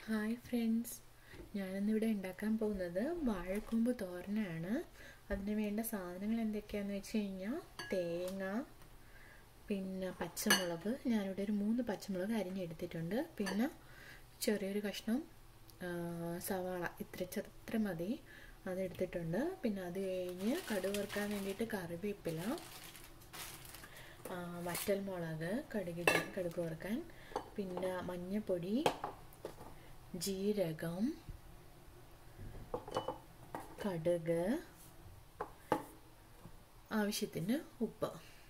Hi friends, ഞാനിന്നിവിടെ ഉണ്ടാക്കാൻ പോകുന്നത് വാഴക്കൂമ്പ് തോരനാണ്. അതിന് വേണ്ട സാധനങ്ങൾ എന്തൊക്കെയാണെന്ന് വെച്ച് കഴിഞ്ഞാൽ തേങ്ങ, പിന്നെ പച്ചമുളക്, ഞാനിവിടെ ഒരു 3 പച്ചമുളക് അരിഞ്ഞെടുത്തിട്ടുണ്ട്. പിന്നെ ചെറിയൊരു കഷ്ണം സവാള, ഇത്ര മതി, അതെടുത്തിട്ടുണ്ട്. പിന്നെ അത് കഴിഞ്ഞ് കടുക് വറുക്കാൻ വേണ്ടിയിട്ട് കറിവേപ്പില, വറ്റൽമുളക്, കടുക് വറുക്കാൻ, പിന്നെ മഞ്ഞൾപ്പൊടി, ജീരകം, കടുക്, ആവശ്യത്തിന് ഉപ്പ്.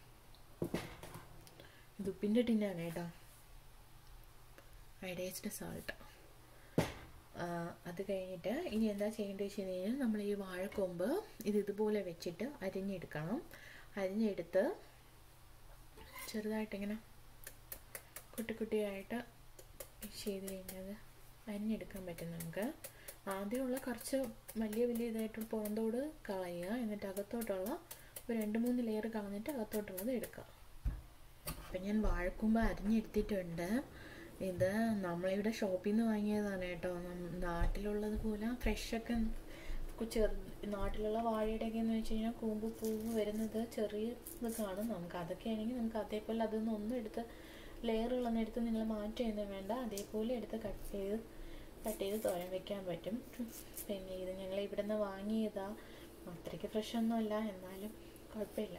ഇത് ഉപ്പിൻ്റെ ടിന്നാണ് കേട്ടോ, അയഡൈസ്ഡ് സാൾട്ട്. അത് കഴിഞ്ഞിട്ട് ഇനി എന്താ ചെയ്യേണ്ടത് വെച്ച് കഴിഞ്ഞാൽ നമ്മൾ ഈ വാഴക്കൊമ്പ് ഇതുപോലെ വെച്ചിട്ട് അരിഞ്ഞെടുക്കണം. അരിഞ്ഞെടുത്ത് ചെറുതായിട്ടിങ്ങനെ കുട്ടിയായിട്ട് ചെയ്ത് കഴിഞ്ഞാൽ അരിഞ്ഞെടുക്കാൻ പറ്റും നമുക്ക്. ആദ്യമുള്ള കുറച്ച് വലിയ ഇതായിട്ടുള്ള പുറന്തോട് കളയുക, എന്നിട്ട് അകത്തോട്ടുള്ള ഒരു 2-3 ലെയർ കളഞ്ഞിട്ട് അകത്തോട്ടുള്ളത് എടുക്കുക. അപ്പം ഞാൻ വാഴക്കൂമ്പ് അരിഞ്ഞെടുത്തിട്ടുണ്ട്. ഇത് നമ്മളിവിടെ ഷോപ്പിൽ നിന്ന് വാങ്ങിയതാണ് കേട്ടോ. നാട്ടിലുള്ളത് പോലെ ഫ്രഷൊക്കെ നാട്ടിലുള്ള വാഴയുടെയൊക്കെ എന്ന് വെച്ച് കഴിഞ്ഞാൽ കൂമ്പ് പൂവ് വരുന്നത് ചെറിയ ഇത് കാണും. നമുക്ക് അതൊക്കെ ആണെങ്കിൽ നമുക്ക് അതേപോലെ അതൊന്നും എടുത്ത് ലെയറുകളൊന്നും എടുത്ത് നിങ്ങൾ മാറ്റുകയൊന്നും വേണ്ട, അതേപോലെ എടുത്ത് കട്ട് ചെയ്ത് തോരൻ വെക്കാൻ പറ്റും. പിന്നെ ഇത് ഞങ്ങൾ ഇവിടെ നിന്ന് വാങ്ങിയതാ, അത്രയ്ക്ക് ഫ്രഷൊന്നുമല്ല, എന്നാലും കുഴപ്പമില്ല.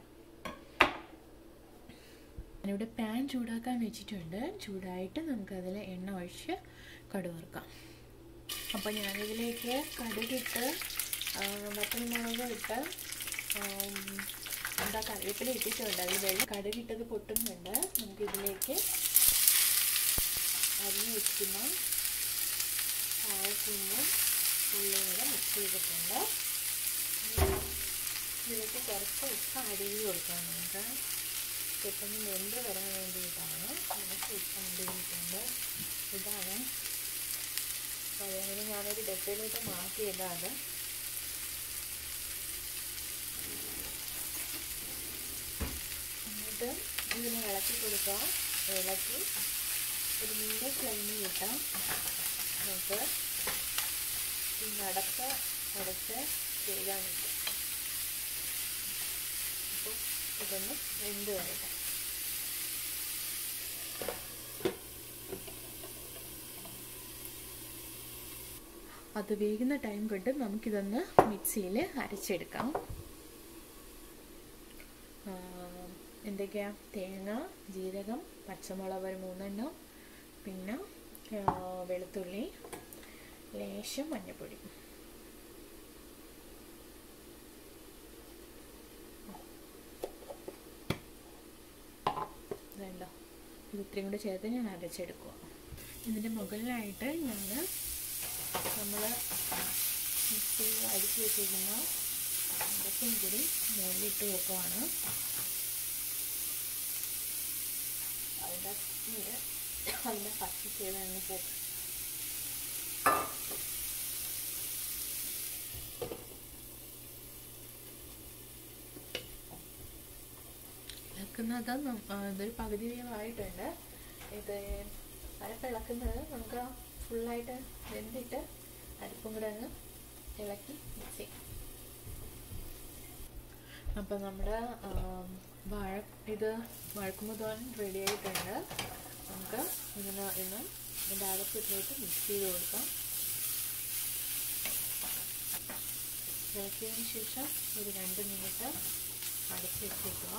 ഞാനിവിടെ പാൻ ചൂടാക്കാൻ വെച്ചിട്ടുണ്ട്. ചൂടായിട്ട് നമുക്കതിൽ എണ്ണ ഒഴിച്ച് കടുക് വറുക്കാം. അപ്പോൾ ഞാനിതിലേക്ക് കടുകിട്ട് വറ്റൽമുളക് ഇട്ട് കറിവേപ്പില ഇട്ടിട്ടുണ്ട്. അതിൽ കടുകിട്ടത് പൊട്ടുന്നുണ്ട്. നമുക്കിതിലേക്ക് അരിഞ്ഞ് വെക്കുന്ന വാഴക്കൂമ്പും ഉള്ളിയും കൂടെ മിക്സ് ചെയ്തിട്ടുണ്ട്. ഇതിലേക്ക് കുറച്ച് ഉപ്പ് ആഡ് ചെയ്ത് കൊടുക്കാം. നമുക്ക് പെട്ടെന്ന് വെന്ത് വരാൻ വേണ്ടിയിട്ടാണ് കുറച്ച് ഉപ്പ് ആഡ് ചെയ്തിട്ടുണ്ട്. ഇതാണ് അതങ്ങനെ ഞാനൊരു ഡപ്പയിലോട്ട് മാറ്റിയതാണ്. എന്നിട്ട് ഇതിനെ ഇളക്കി കൊടുക്കാം. ഇളക്കി ഒരു മീഡിയം ഫ്ലെയിമിൽ ഇട്ടാൽ നമുക്ക് അടച്ച് ചെയ്യാൻ പറ്റും. അപ്പോൾ ഇതൊന്ന് വെന്ത് വരട്ടെ. അത് വേകുന്ന ടൈം കൊണ്ട് നമുക്കിതൊന്ന് മിക്സിയിൽ അരച്ചെടുക്കാം. എന്തൊക്കെയാ? തേങ്ങ, ജീരകം, പച്ചമുളക് ഒരു 3 എണ്ണം, പിന്നെ വെളുത്തുള്ളി, ലേശം മഞ്ഞൾപ്പൊടി. ഇതുണ്ടോ, ഇത് ഇത്രയും കൂടെ ചേർത്ത് ഞാൻ അരച്ചെടുക്കുക. ഇതിൻ്റെ മുകളിലായിട്ട് നമ്മൾ മിക്സി അരിച്ച് വെച്ചിരിക്കുന്ന അരപ്പും കൂടി മുകളിലിട്ട് വെക്കുവാണ്. അതിൻ്റെ പച്ച ചെയ്ത് തന്നെ പോകും. ഇളക്കുന്നത് ഇതൊരു പകുതി വേവായിട്ടുണ്ട്. ഇത് അരപ്പ് ഇളക്കുന്നത് നമുക്ക് ഫുള്ളായിട്ട് വെന്തിട്ട് അരപ്പും കൂടെ അങ്ങ് ഇളക്കി മിക്സ് ചെയ്യും. അപ്പം നമ്മുടെ വാഴക്കൂമ്പ് തോരൻ റെഡി ആയിട്ടുണ്ട്. നമുക്ക് ഇന്ന് ഇതിൻ്റെ അരപ്പിട്ടിട്ട് മിക്സ് ചെയ്ത് കൊടുക്കാം. ഇളക്കിയതിന് ശേഷം ഒരു 2 മിനിറ്റ് അടച്ച് വെച്ചേക്കുക.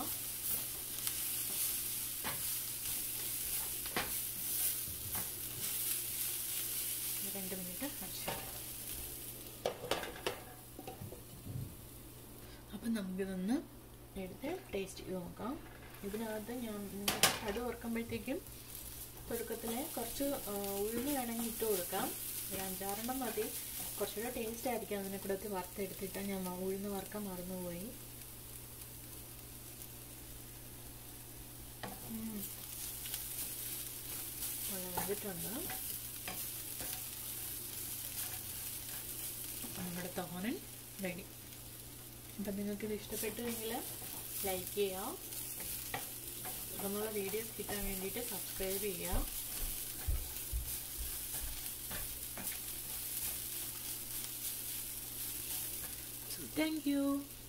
അപ്പം നമുക്കിതൊന്ന് എടുത്ത് ടേസ്റ്റ് ചെയ്ത് നോക്കാം. ഇതിനകത്ത് ഞാൻ കടുക് വറുക്കുമ്പോഴത്തേക്കും തുടക്കത്തിൽ കുറച്ച് ഉഴുന്ന് വേണമെങ്കിൽ ഇട്ട് കൊടുക്കാം. ഒരു 5-6 എണ്ണം മതി, കുറച്ചുകൂടെ ടേസ്റ്റ് ആയിരിക്കും. അതിനെ കൂടെ വറുത്തെടുത്തിട്ട് ഞാൻ ഉഴുന്ന് വറുക്കാൻ മറന്നുപോയി. വന്നിട്ടുണ്ട് നമ്മുടെ തോരൻ റെഡി. അപ്പം നിങ്ങൾക്കിത് ഇഷ്ടപ്പെട്ടുവെങ്കിൽ ലൈക്ക് ചെയ്യുക, നമ്മളുടെ വീഡിയോസ് കിട്ടാൻ വേണ്ടിയിട്ട് സബ്സ്ക്രൈബ് ചെയ്യുക. So thank you.